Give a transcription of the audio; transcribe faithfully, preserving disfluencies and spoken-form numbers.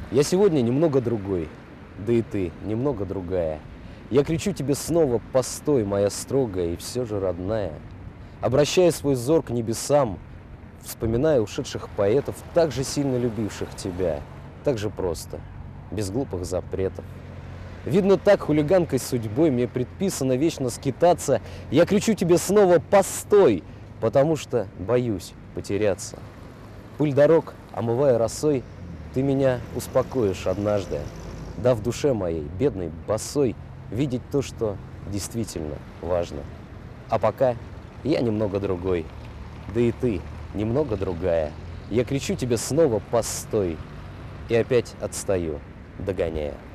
Я сегодня немного другой, да и ты немного другая. Я кричу тебе снова: постой, моя строгая и все же родная. Обращая свой взор к небесам, вспоминая ушедших поэтов, так же сильно любивших тебя, так же просто, без глупых запретов. Видно, так хулиганкой судьбой мне предписано вечно скитаться. Я кричу тебе снова: постой, потому что боюсь потеряться. Пыль дорог, омывая росой, ты меня успокоишь однажды, дав душе моей, бедной, босой, видеть то, что действительно важно. А пока я немного другой, да и ты немного другая. Я кричу тебе снова: постой, и опять отстаю, догоняя.